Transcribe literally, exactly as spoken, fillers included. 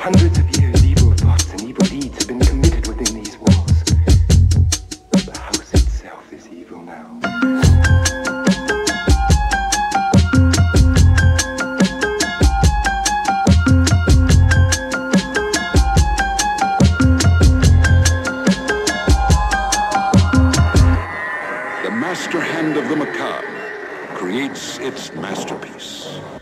hundreds of years, evil thoughts and evil deeds have been committed within these walls. The house itself is evil now. The master hand of the macabre creates its masterpiece.